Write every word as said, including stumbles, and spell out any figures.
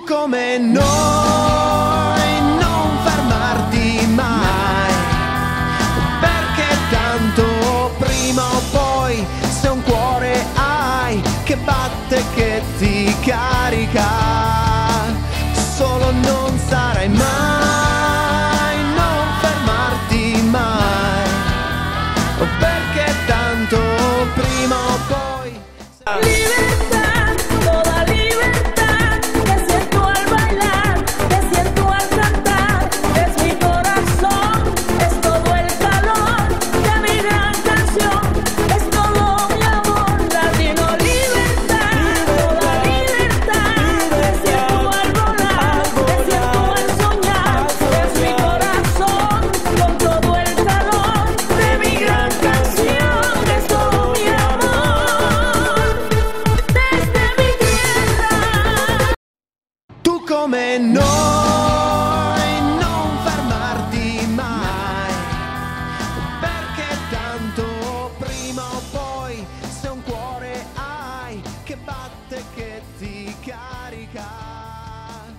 Come noi, non fermarti mai, perché tanto prima o poi, se un cuore hai che batte, che ti carica, solo non sarai mai, non fermarti mai, perché tanto prima o poi. Libertad, toda libertad, que siento al bailar, que siento al cantar, es mi corazón, es todo el calor de mi gran canción, es todo mi amor latino. Libertad, toda libertad, que siento al volar, que siento al soñar, es mi corazón, con todo el calor de mi gran canción, es todo mi amor. Tu come noi.